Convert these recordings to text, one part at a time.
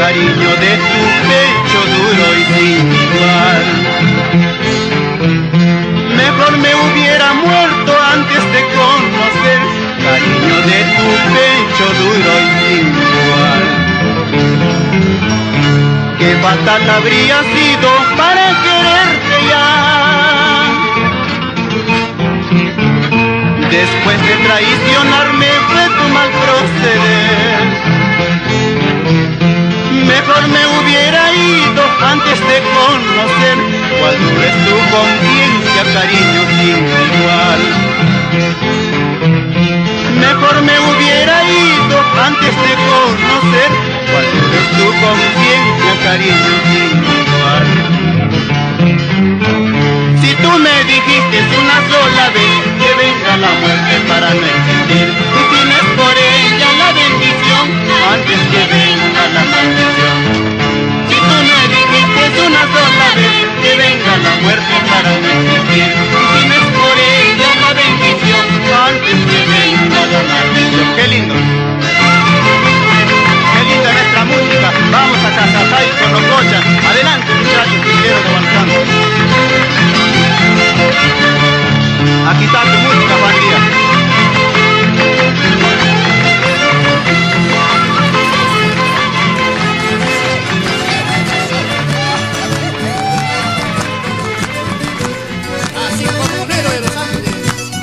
cariño de tu pecho duro y sin igual. Mejor me hubiera muerto antes de conocer, cariño de tu pecho duro y sin igual. Qué fatal habría sido para quererte ya, después de traicionarme fue tu mal proceder. Mejor me hubiera ido antes de conocer cuál dura es tu conciencia, cariño sin igual. Mejor me hubiera ido antes de conocer cuál dura es tu conciencia, cariño sin igual. Si tú me dijiste una sola vez que venga la muerte para no existir, y tienes por ella la bendición antes que venga la maldición. Si tú me dijiste una sola vez que venga la muerte para no existir, y tienes por ella la bendición antes que venga la maldición. ¡Qué lindo! ¡Qué linda nuestra música! Vamos a Casapay con Ococha. Adelante, muchachos, quilleros de Balcán. Aquí está tu música, Juan Díaz. Así como un héroe de los Andes.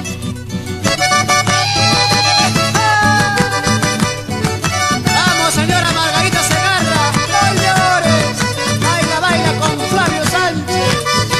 Vamos, señora Margarita Segarra, no llores. Baila, baila con Flavio Sánchez.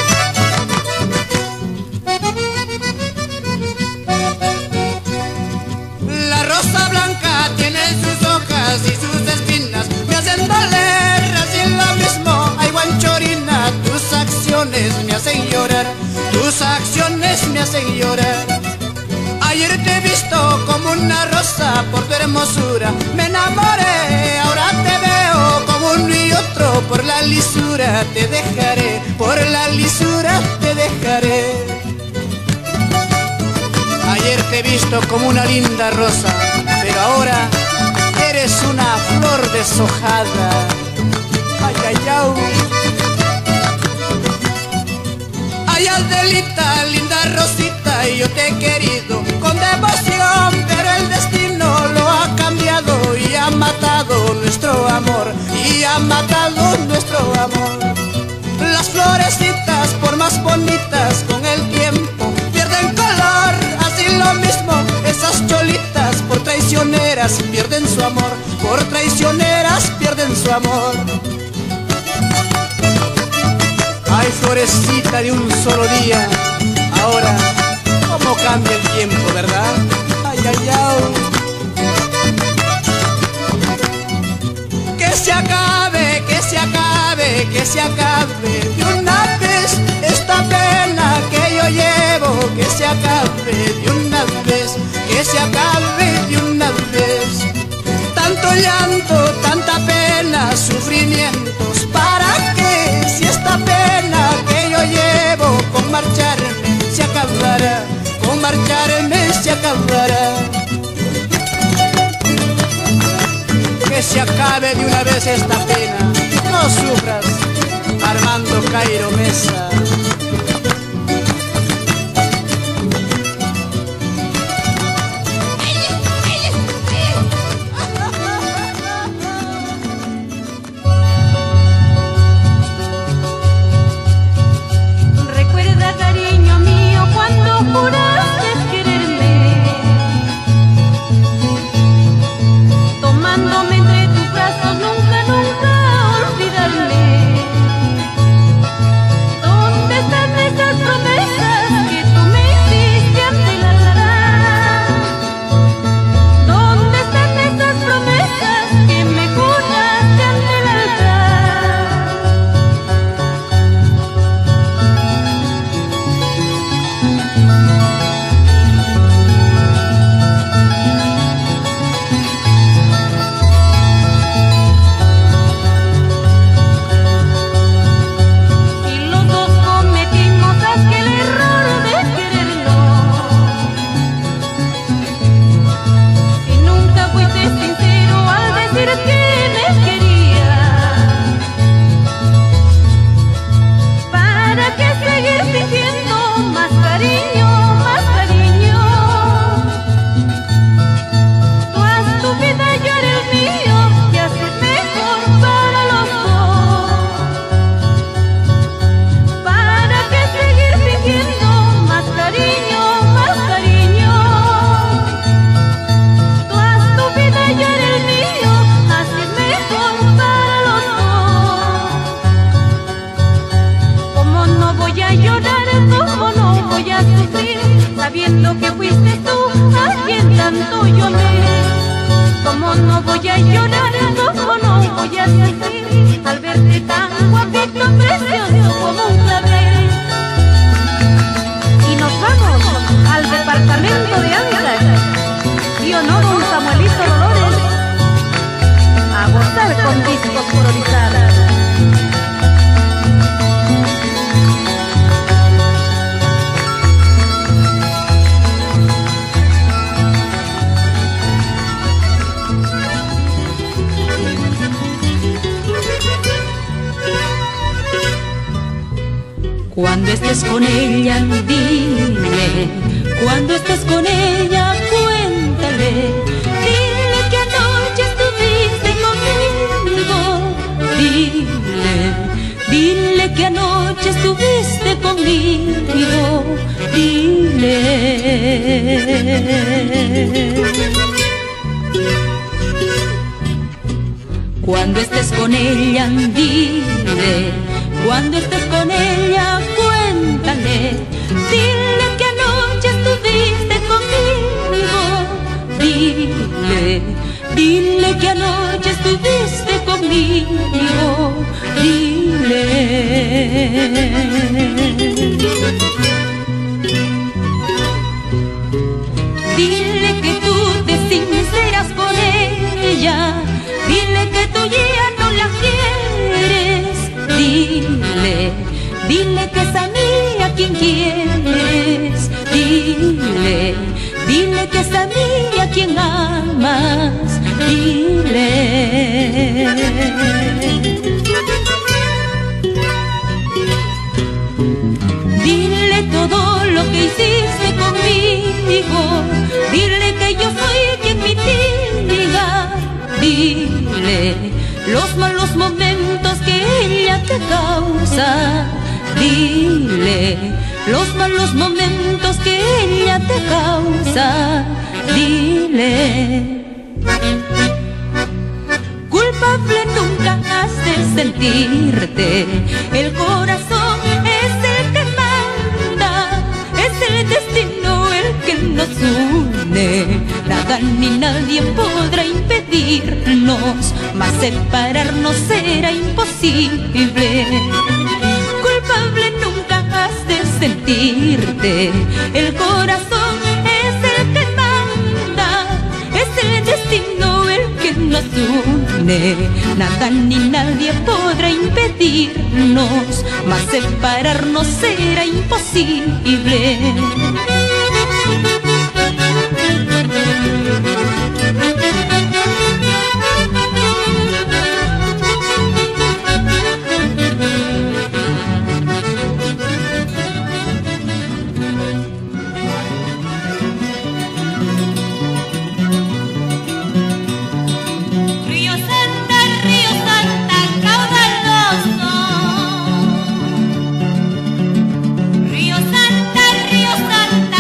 La rosa blanca tiene sus hojas y sus espinas, me hacen doler así lo mismo. Ay, guanchorina, tus acciones me hacen llorar, tus acciones me hacen llorar. Ayer te he visto como una rosa por tu hermosura, me enamoré, ahora te veo como uno y otro, por la lisura te dejaré, por la lisura te dejaré. Ayer te he visto como una linda rosa, pero ahora eres una flor deshojada. Ay, ay, ay. Ay, Adelita, linda Rosita, yo te he querido con devoción, pero el destino lo ha cambiado y ha matado nuestro amor, y ha matado nuestro amor. Las florecitas, por más bonitas, con el tiempo pierden color, así lo mismo esas cholitas, por traicioneras pierden su amor, por traicioneras pierden su amor. Ay, florecita de un solo día, ahora cómo cambia el tiempo, ¿verdad? Ay, ay, ay. Que se acabe, que se acabe, que se acabe de una vez esta pena que yo llevo, que se acabe de una vez, que se acabe de una vez. Tanto llanto, tanta pena, sufrimientos, ¿para qué? Si esta pena que yo llevo con marcharme se acabará, con marcharme se acabará. Que se acabe de una vez esta pena, no sufras, Armando Cairo Mesa. Recuerda, cariño mío, cuando juraste quererme, tomándome entre tus brazos, nunca, nunca olvidarme. ¿Dónde sabiendo que fuiste tú a quien tanto yo amé. Como no voy a llorar, como no voy a sufrir al verte tan guapito, precioso como un clavel. Y nos vamos al departamento de Ángeles, y honor don Samuelito Dolores, a gozar con discos colorizados. Cuando estés con ella, dile, cuando estés con ella, cuéntale, dile que anoche estuviste conmigo, dile que anoche estuviste conmigo, dile. Cuando estés con ella, dile, cuando estés con ella, cuéntale, dile que anoche estuviste conmigo, dile que anoche estuviste conmigo, dile. Dile que tú te sinceras con ella, dile que tú ya no la quieres, dile que es a mí a quien quieres, dile que es a mí a quien amas, dile. Dile todo lo que hiciste conmigo, dile que yo soy quien mitiga, dile los malos momentos que ella te causa, dile los malos momentos que ella te causa, dile. Culpable nunca has de sentirte, el corazón es el que manda, es el destino el que nos une, nada ni nadie podrá impedirnos, mas separarnos será imposible. Culpable nunca has de sentirte, el corazón es el que manda, es el destino el que nos une, nada ni nadie podrá impedirnos, mas separarnos será imposible. Río Santa,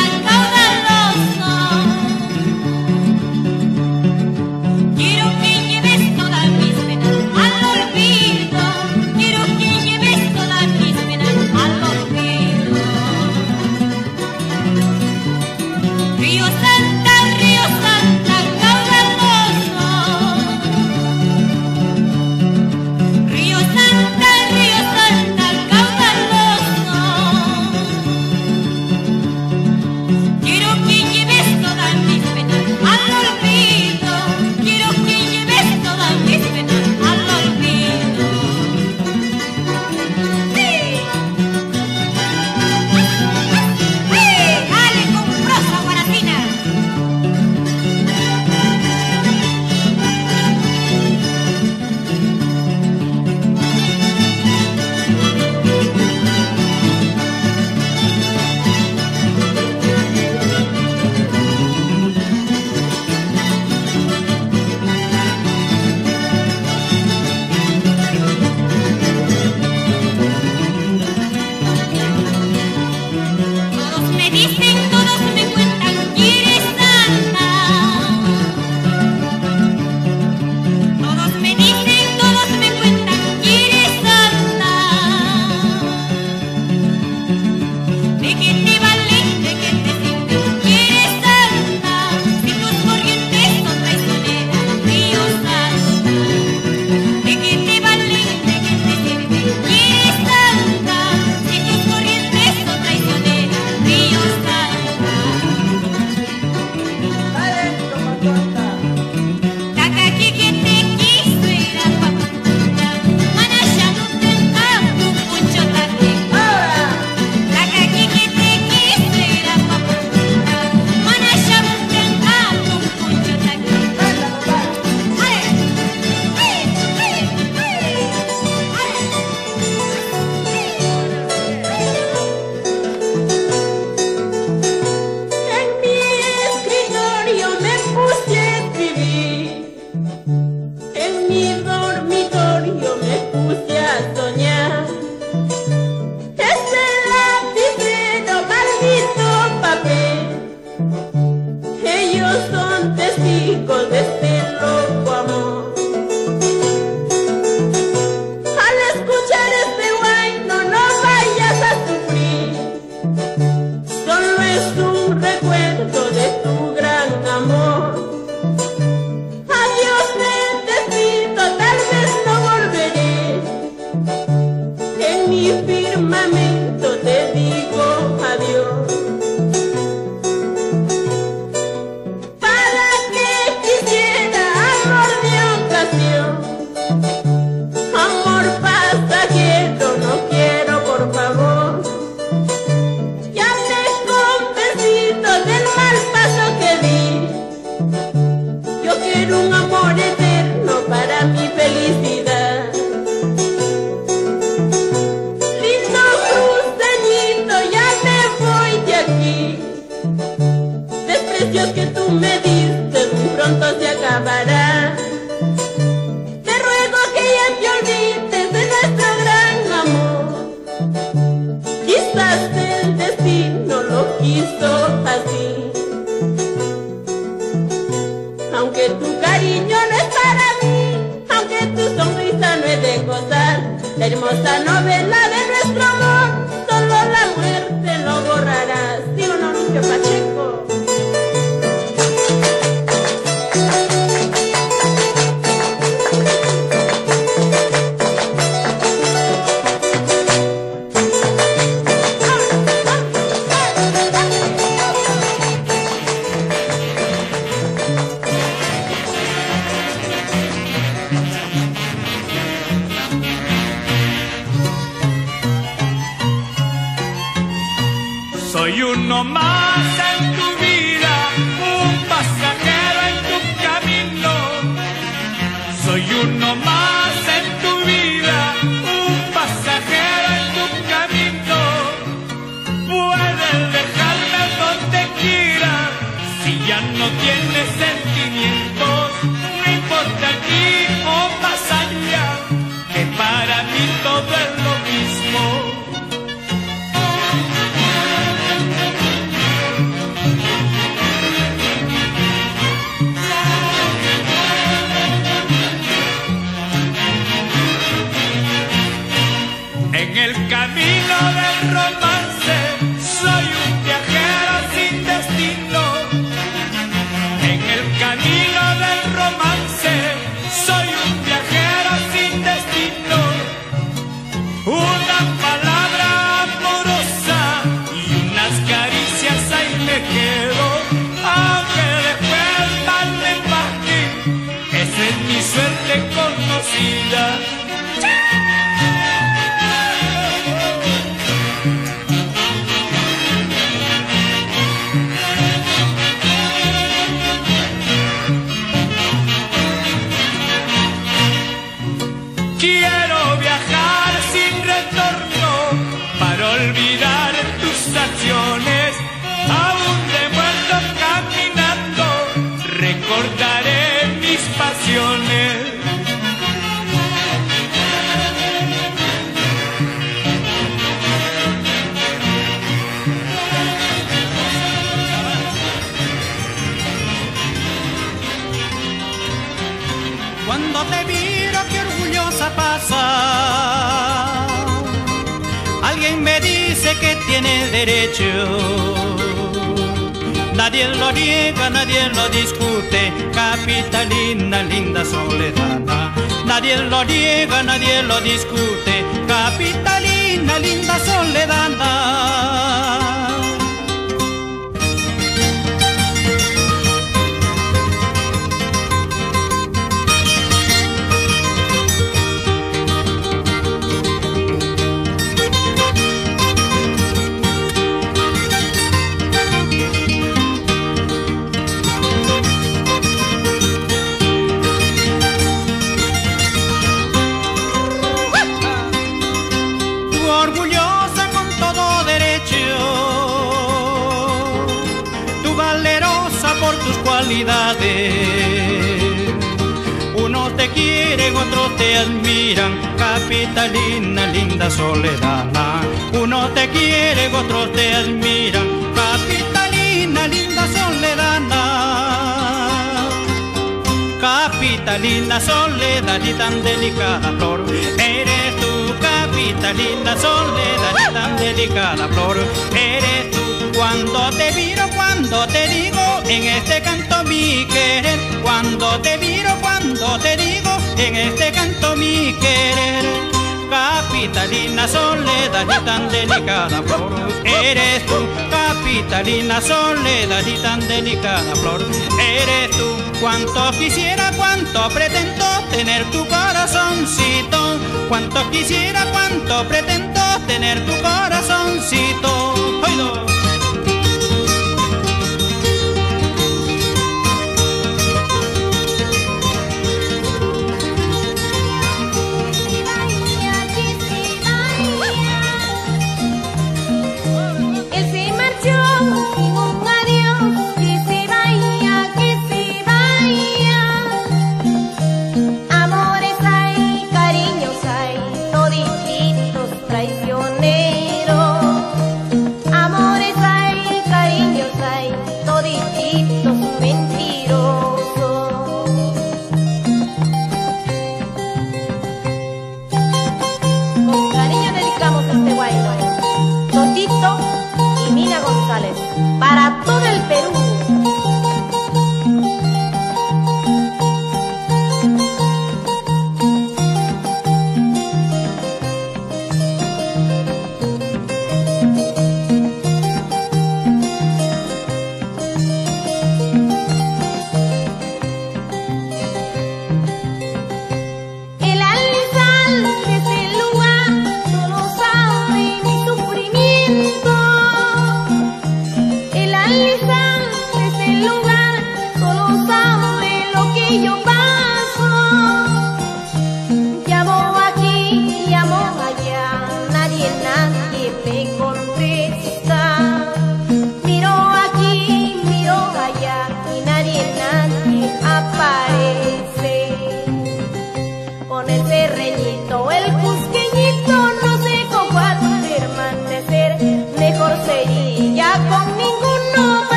la hermosa novela de nuestro amor, solo la muerte lo borrará. ¿Sí o no, Lucho Pacheco? Soy uno más en tu vida, un pasajero en tu camino. Soy uno más en tu vida, un pasajero en tu camino. Puedes dejarme donde quieras, si ya no tienes sentimientos. No importa aquí o más allá, que para mí todo es lo mismo. En el camino del romance soy un viajero sin destino. En el camino del romance soy un viajero sin destino. Una palabra amorosa y unas caricias ahí me quedo. Aunque después mal me pague, esa es mi suerte conocida. Quiero viajar sin retorno para olvidar tus acciones. Aún de muerto caminando recordaré mis pasiones. Cuando te miro, qué orgullosa pasa. Alguien me dice que tiene derecho. Nadie lo niega, nadie lo discute. Capitalina, linda soledad. Nadie lo niega, nadie lo discute. Capitalina, linda soledad. Orgullosa con todo derecho, tú valerosa por tus cualidades. Unos te quieren, otros te admiran, capitalina, linda soledad. Unos te quieren, otros te admiran, capitalina, linda soledad. Capitalina, soledad y tan delicada flor, eres tú. Capitalina, soledad y tan delicada flor, eres tú. Cuando te miro, cuando te digo, en este canto mi querer. Cuando te miro, cuando te digo, en este canto mi querer. Capitalina, soledad y tan delicada flor, eres tú. Capitalina, soledad y tan delicada flor, eres tú. Cuánto quisiera, cuánto pretendo tener tu corazoncito. Cuánto quisiera, cuánto pretendo tener tu corazoncito. ¡Oído! Amores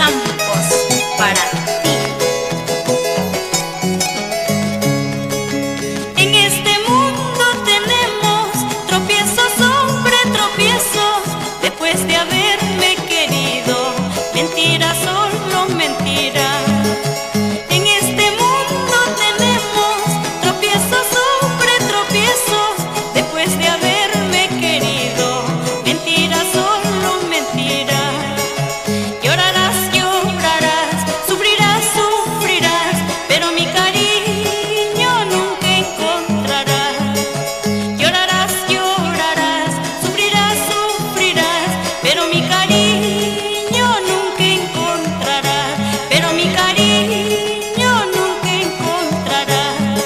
Campos, para ti. En este mundo tenemos tropiezos sobre tropiezos, después de haberme querido, mentira, solo mentira. En este mundo tenemos tropiezos sobre tropiezos, después de haberme querido, mentira, solo mentira. Llorarás, llorarás, sufrirás, sufrirás, pero mi cariño nunca encontrarás. Llorarás, llorarás, sufrirás, sufrirás, pero mi cariño nunca encontrarás, pero mi cariño nunca encontrarás.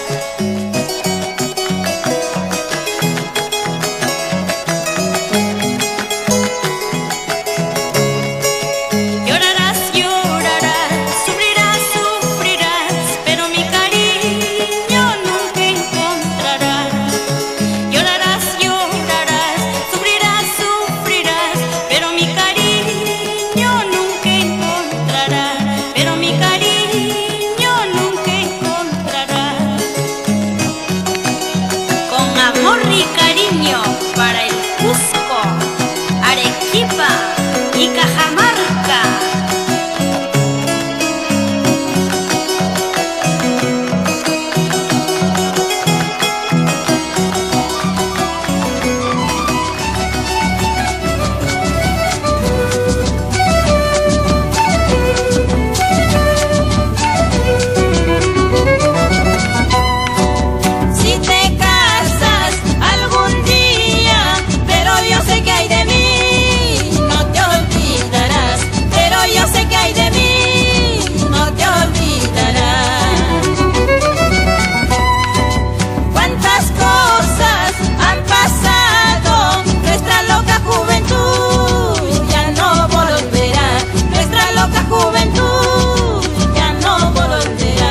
Llorarás, llorarás, sufrirás, sufrirás, pero mi cariño nunca encontrarás. Llorarás, llorarás, sufrirás, sufrirás, pero mi cariño nunca encontrarás, pero mi cariño nunca encontrarás. Con amor y cariño para el Cusco, Arequipa y Cajamarca. Si te casas algún día, pero yo sé que hay de mí, no te olvidarás, pero yo sé que hay de mí, no te olvidarás. Cuántas cosas han pasado, nuestra loca juventud ya no volverá, nuestra loca juventud ya no volverá.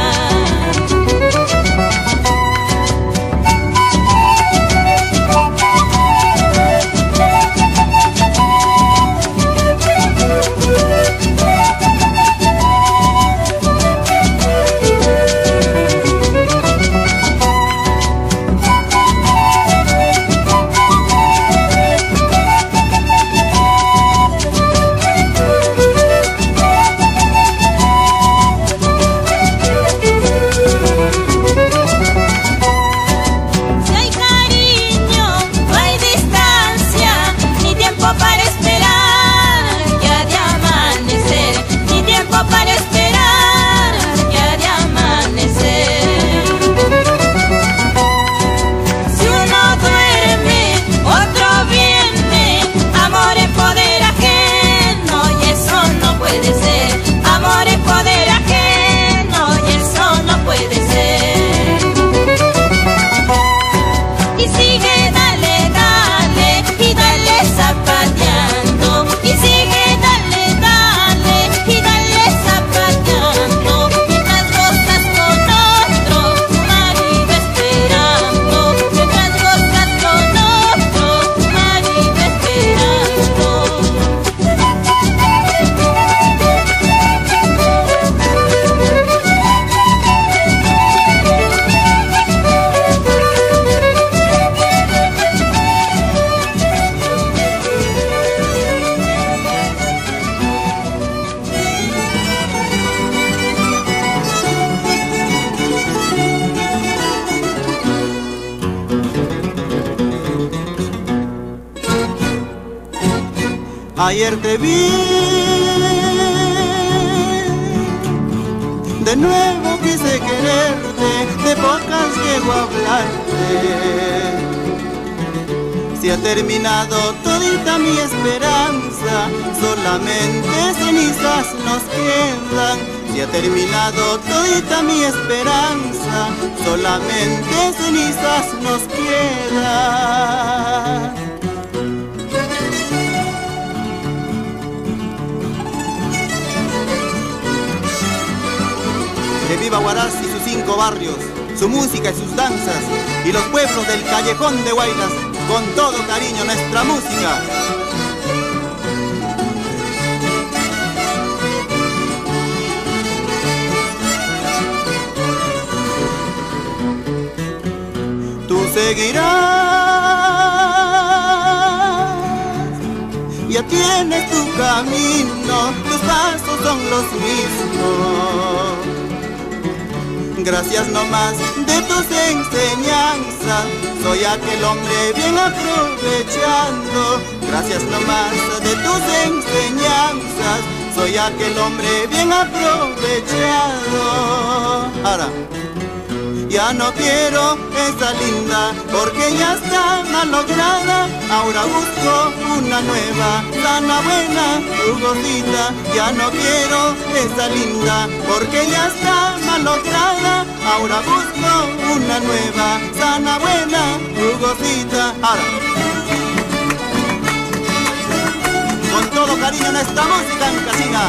Si hay cariño, no hay distancia, ni tiempo para esperar que ha de amanecer, ni tiempo para esperar que ha de amanecer. Si uno duerme, otro viene, amor en poder ajeno, y eso no puede ser, amor en poder ajeno, y eso no puede ser. Y sigue, dale, dale, y dale zapateando, y sigue, dale, dale, y dale zapateando, mientras gozas con otro, tu marido esperando, mientras gozas con otro, tu marido esperando. Ayer te vi, de nuevo quise quererte, de bocas llego a hablarte. Si ha terminado todita mi esperanza, solamente cenizas nos quedan. Si ha terminado todita mi esperanza, solamente cenizas nos quedan. Que viva Huaraz y sus 5 barrios, su música y sus danzas, y los pueblos del callejón de Huaylas, con todo cariño nuestra música. seguirás. Ya tienes tu camino, tus pasos son los mismos. Gracias nomás de tus enseñanzas, soy aquel hombre bien aprovechando. Gracias nomás de tus enseñanzas, soy aquel hombre bien aprovechado. Ahora, ya no quiero esa linda porque ya está malograda. Ahora busco una nueva, sana, buena, jugosita. Ya no quiero esa linda porque ya está malograda. Ahora busco una nueva, sana, buena, jugosita. Ahora, con todo cariño en esta música en casina.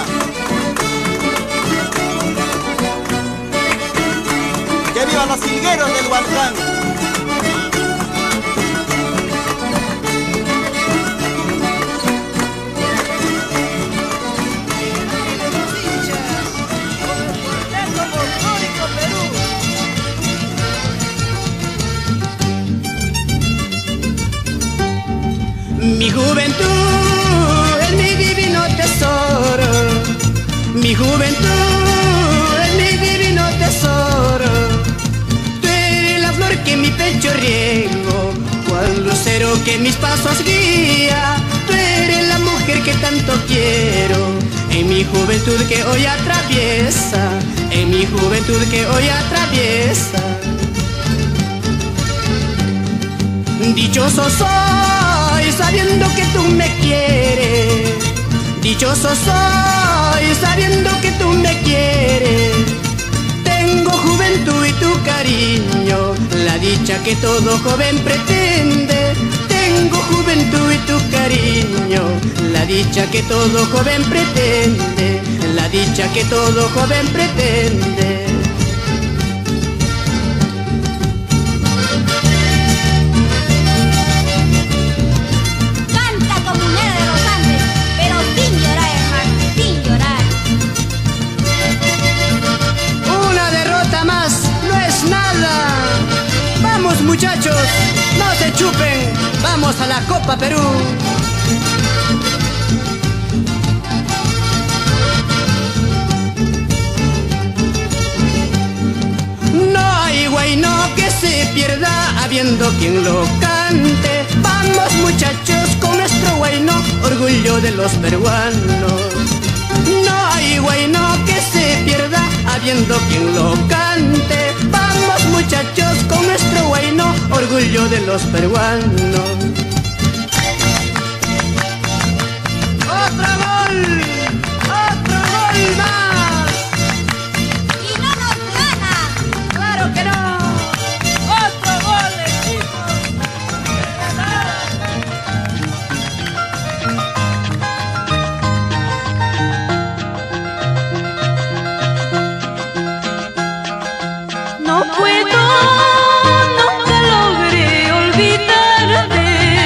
¡Que vivan los jilgueros del Hualcán! Mi juventud es mi divino tesoro. Mi juventud es mi divino tesoro. Tú eres la flor que mi pecho riego, cual lucero que mis pasos guía. Tú eres la mujer que tanto quiero, en mi juventud que hoy atraviesa, en mi juventud que hoy atraviesa. Dichoso soy sabiendo que tú me quieres. Dichoso soy sabiendo que tú me quieres. Tengo juventud y tu cariño, la dicha que todo joven pretende. Tengo juventud y tu cariño, la dicha que todo joven pretende. La dicha que todo joven pretende. Muchachos, no se chupen, vamos a la Copa Perú. No hay guayno que se pierda habiendo quien lo cante. Vamos muchachos con nuestro guayno, orgullo de los peruanos. No hay guayno que se pierda habiendo quien lo cante. Vamos muchachos con nuestro guayno, orgullo de los peruanos. ¡Otro gol! ¡Otro gol más! ¡Y no nos gana! ¡Claro que no! ¡Otro gol, equipo! No puedo, nunca logré olvidarte.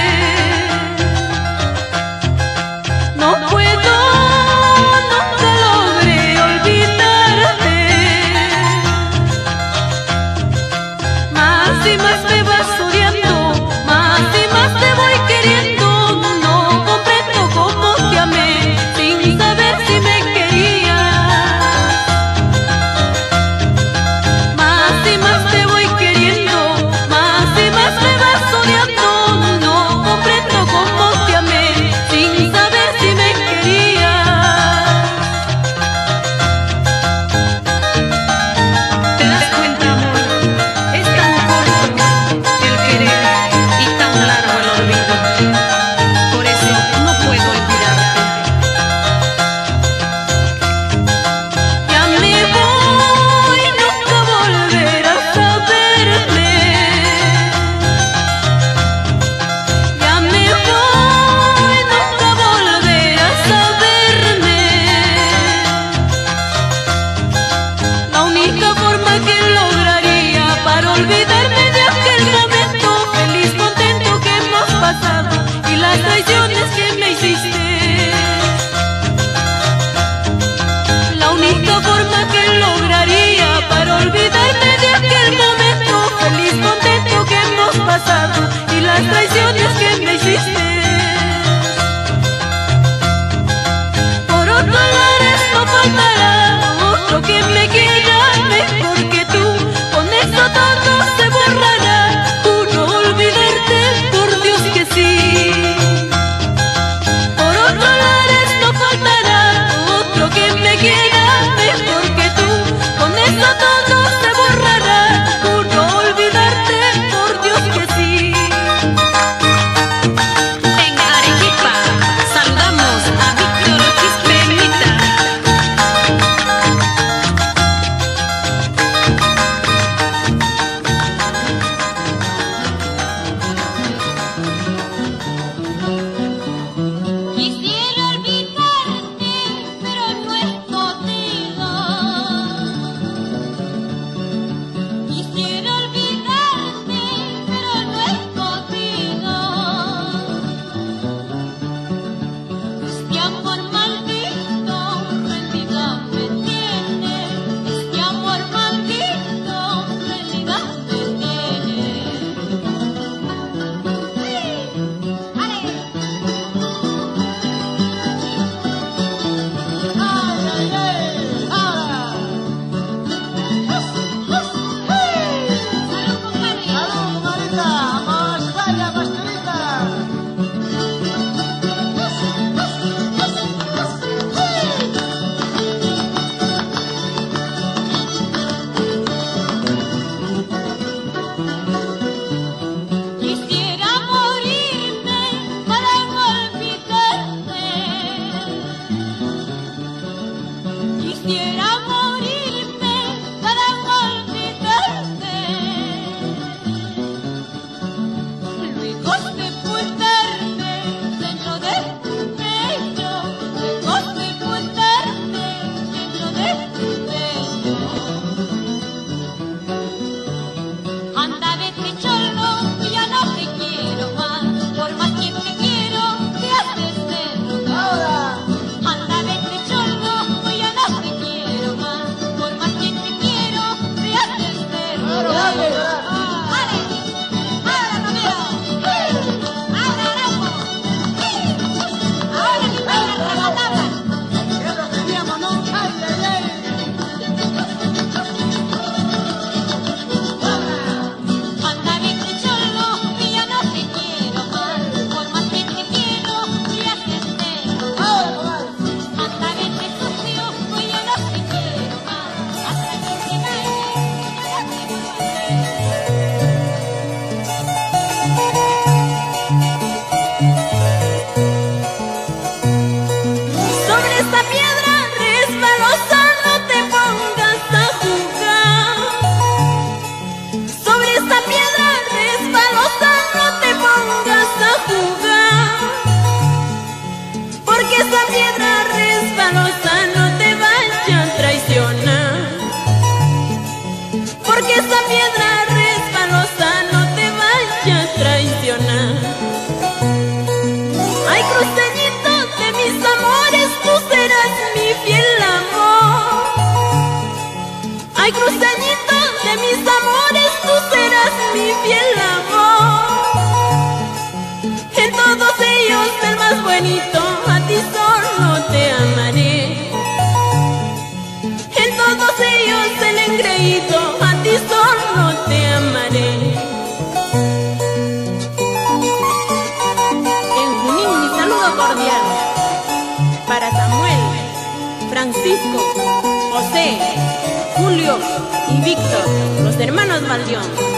para Samuel, Francisco, José, Julio y Víctor, los hermanos Valdión.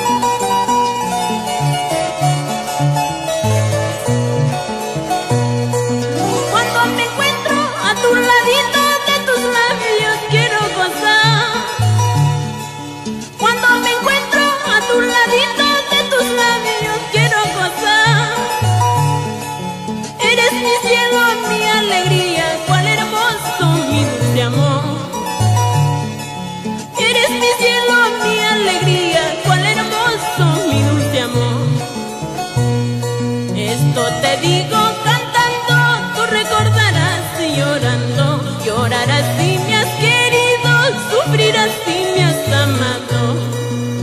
Te digo cantando, tú recordarás y llorando, llorarás si me has querido, sufrirás si me has amado.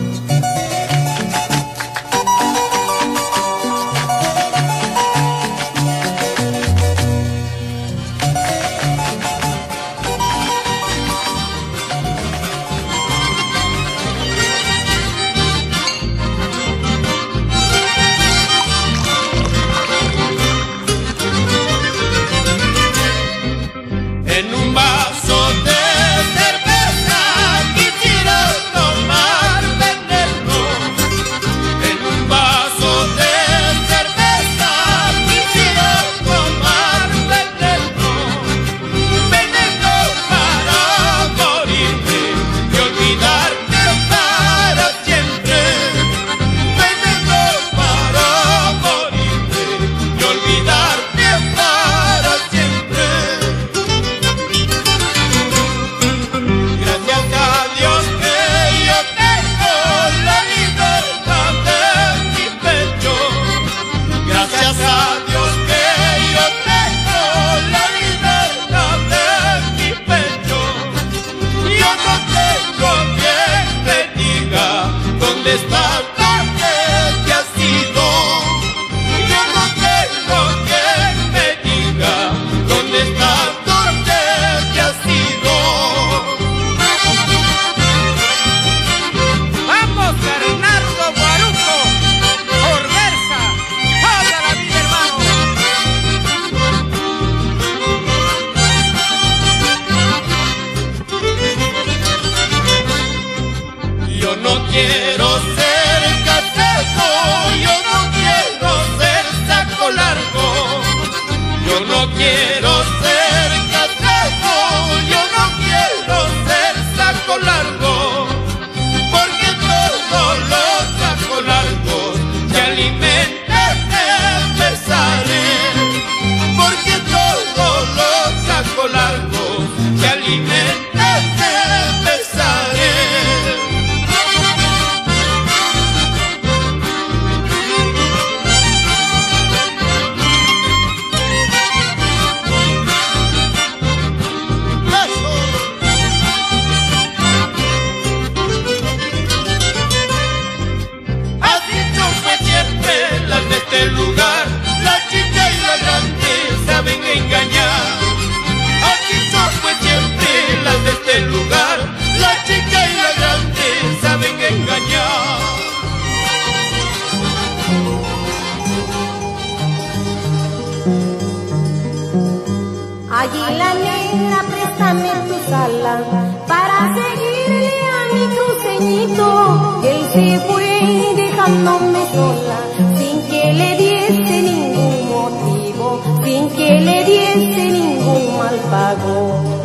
Águila negra, préstame tus alas para seguirle a mi cruceñito. Él se fue dejándome sola, sin que le diese ningún motivo, sin que le diese ningún mal pago.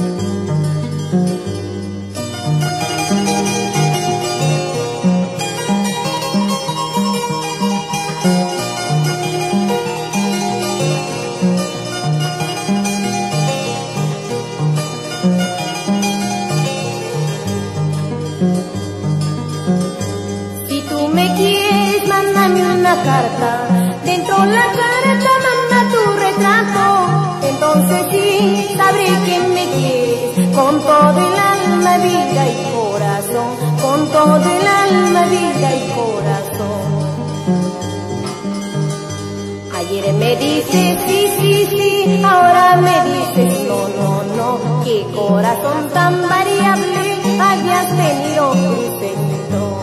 Carta, dentro la carta manda tu retrato, entonces sí sabré que me quieres con todo el alma, vida y corazón, con todo el alma, vida y corazón. Ayer me dices sí, sí, sí, ahora me dices no, no, no, qué corazón tan variable hayas tenido, cruceñito.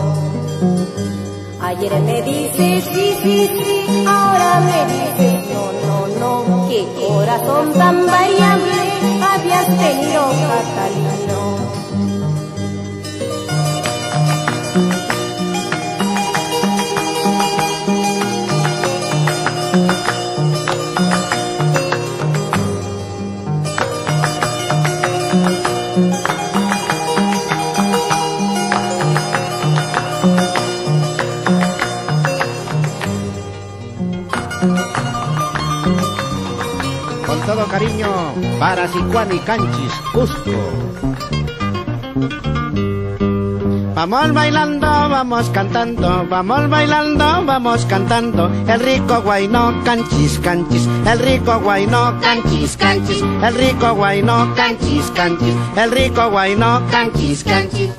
Ayer me dices sí, sí, sí, ahora me dices no, no, no, qué qué corazón tan variable habías tenido, Catalino. Con todo cariño para Sicuani y Canchis, Cusco. Vamos bailando, vamos cantando, vamos bailando, vamos cantando. El rico guayno, canchis, canchis. El rico guayno, canchis, canchis. El rico guayno, canchis, canchis. El rico guayno, canchis, canchis.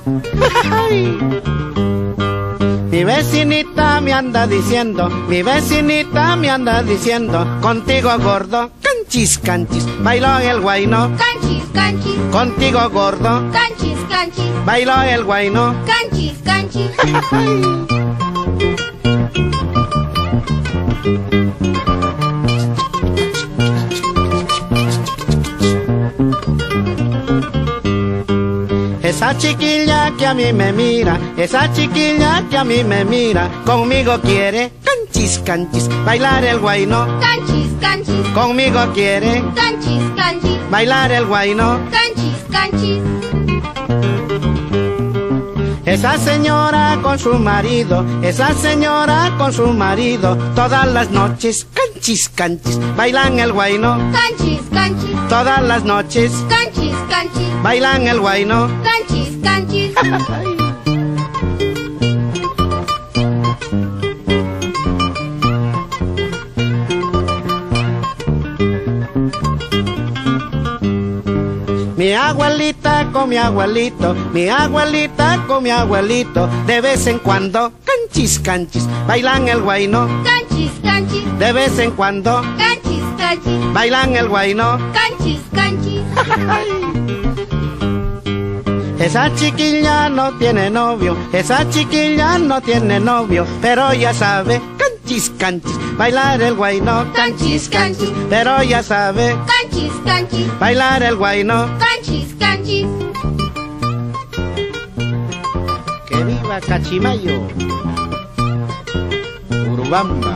Mi vecinita me anda diciendo, mi vecinita me anda diciendo, contigo gordo, canchis, canchis. Bailó el guayno, Canchis, canchis, contigo gordo, canchis, canchis, bailó el guayno. canchis, canchis. Esa chiquilla que a mí me mira, esa chiquilla que a mí me mira, conmigo quiere, canchis, canchis, bailar el guayno. Canchis, canchis, Conmigo quiere, canchis, canchis, bailar el guayno. canchis, canchis. Esa señora con su marido, esa señora con su marido, todas las noches, canchis, canchis, bailan el guayno. Canchis, canchis, Todas las noches, canchis, canchis, bailan el guayno. canchis, canchis. Mi abuelita con mi abuelito, mi abuelita con mi abuelito, de vez en cuando, canchis, canchis, bailan el guayno. Canchis, canchis, De vez en cuando, canchis, canchis, bailan el guayno. canchis, canchis. Esa chiquilla no tiene novio, esa chiquilla no tiene novio, pero ya sabe, canchis, canchis, bailar el guayno. Canchis, canchis, Pero ya sabe, canchis, canchis, bailar el guayno. canchis, canchis. ¡Que viva Cachimayo! Urubamba.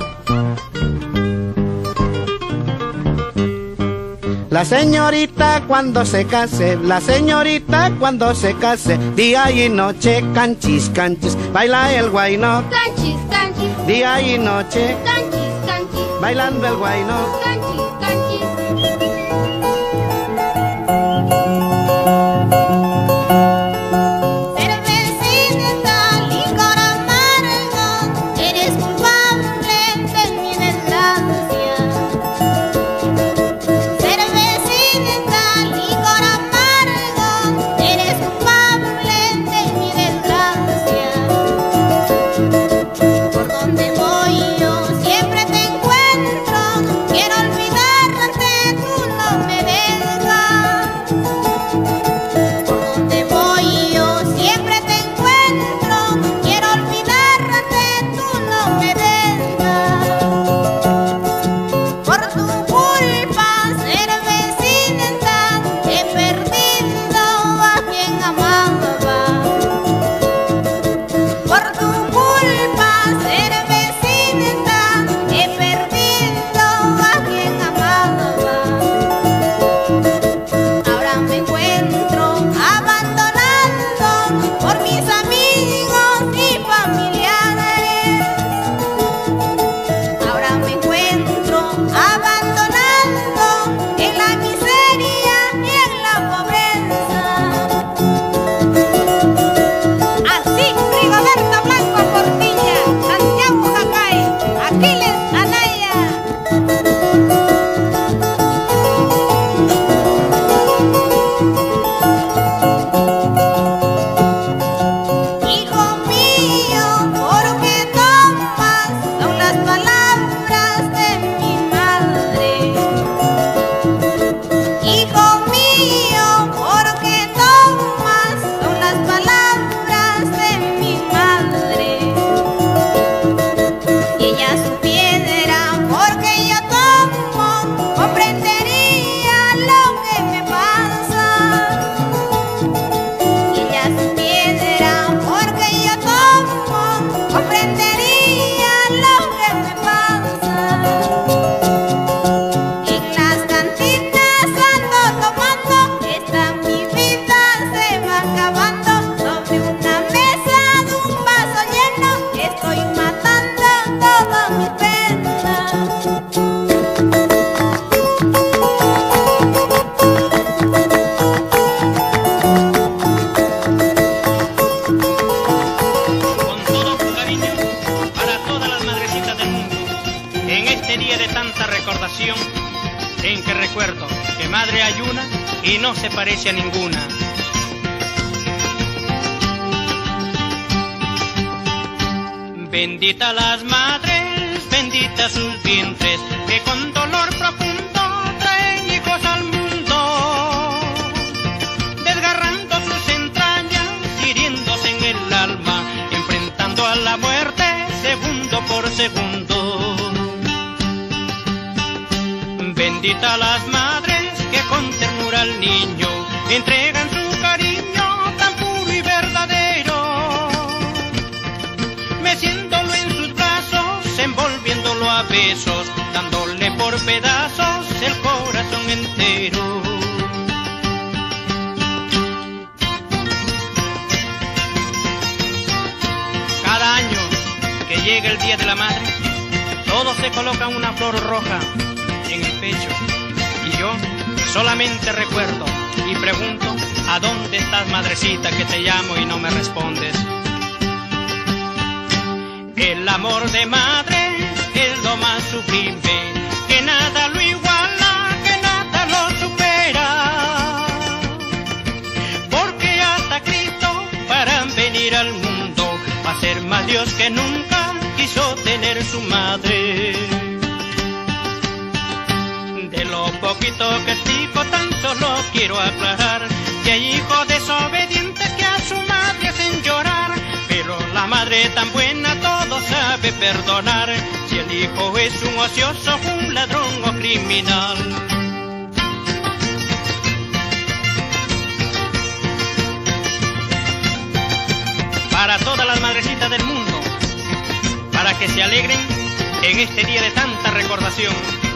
La señorita cuando se case, la señorita cuando se case, día y noche, canchis, canchis, baila el guayno. Canchis, canchis, Día y noche, canchis, canchis, bailando el guayno. canchis, canchis. Cervecita, licor amargo, eres culpable de mi desgracia. Cervecita, licor amargo, eres culpable de mi desgracia. Por donde voy yo siempre te encuentro, quiero una y no se parece a ninguna. Bendita las madres, benditas sus vientres, que con dolor profundo traen hijos al mundo, desgarrando sus entrañas, hiriéndose en el alma, enfrentando a la muerte segundo por segundo. Bendita las madres que con ternura al niño entregan su cariño tan puro y verdadero, meciéndolo en sus brazos, envolviéndolo a besos, dándole por pedazos el corazón entero. Cada año que llega el Día de la Madre, todos se colocan una flor roja en el pecho, y yo solamente recuerdo y pregunto: ¿a dónde estás, madrecita, que te llamo y no me respondes? El amor de madre es lo más sublime, que nada lo iguala, que nada lo supera, porque hasta Cristo para venir al mundo, a ser más Dios que nunca, quiso tener su madre. De lo poquito que explico tan solo quiero aclarar que hay hijos desobedientes que a su madre hacen llorar, pero la madre tan buena todo sabe perdonar, si el hijo es un ocioso, un ladrón o criminal. Para todas las madrecitas del mundo, para que se alegren en este día de tanta recordación.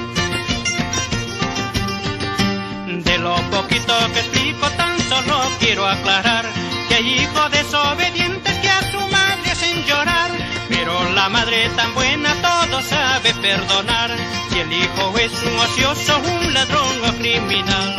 De lo poquito que explico tan solo quiero aclarar que hay hijos desobedientes que a su madre hacen llorar, pero la madre tan buena todo sabe perdonar, si el hijo es un ocioso, un ladrón o criminal.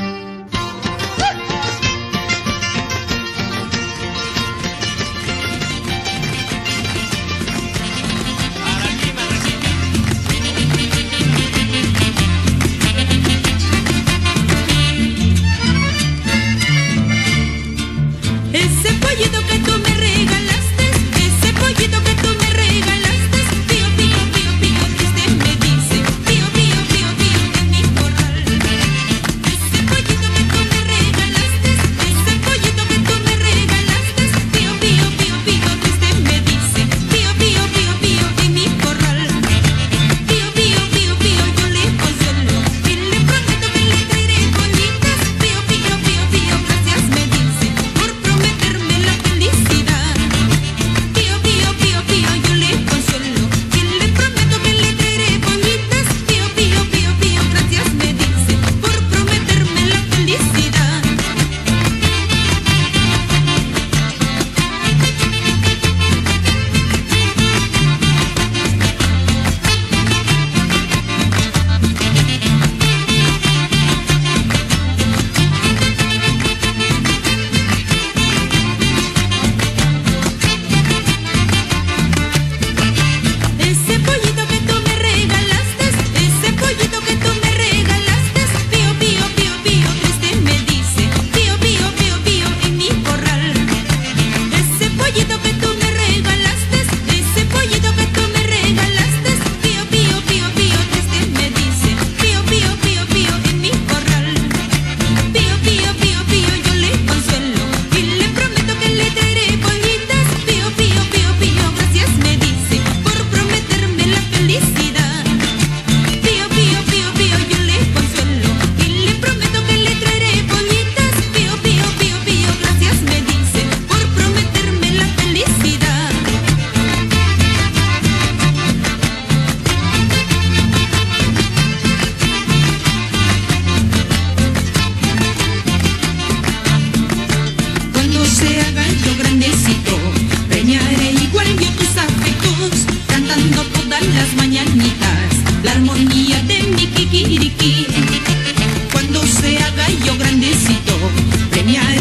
Ese pollito que tú me regalaste, ese pollito que tú me regalaste, pío, pío, pío, pío, triste me dice, pío, pío, pío, pío, en mi corral. Ese pollito que tú me regalaste, ese pollito que tú me regalaste, pío, pío, pío, pío, triste me dice, pío, pío, pío, pío, en mi corral. Pío, pío, pío, pío, yo le consuelo y le prometo que le traeré pollitas, pío, pío, pío, pío, gracias me dice, por prometerme la felicidad. Pío, pío, pío, pío, yo le consuelo y le prometo que le traeré pollitas, pío, pío, pío, pío, gracias me dice, por prometerme la felicidad. Ese pollito que tú me regalaste, ese pollito que tú me regalaste, pío, pío, pío, pío, triste me dice, pío, pío, pío, pío, en mi corral. Ese pollito que tú me regalaste, ese pollito que tú me regalaste, pío, pío, pío, pío, triste me dice, pío, pío, pío, pío, en mi corral. Pío, pío, pío, pío, yo le consuelo y le prometo que le traeré pollitas, pío, pío, pío, pío, gracias me dice, por prometerme la felicidad. Pío, pío, pío, pío, yo le consuelo y le prometo que le traeré pollitas, pío, pío, pío, pío, gracias me dice, por prometerme la felicidad. Cuando se haga yo grandecito, preñaré igual yo tus afectos, cantando todas las mañanitas la armonía de mi kikiriki. Cuando se haga yo grandecito, preñaré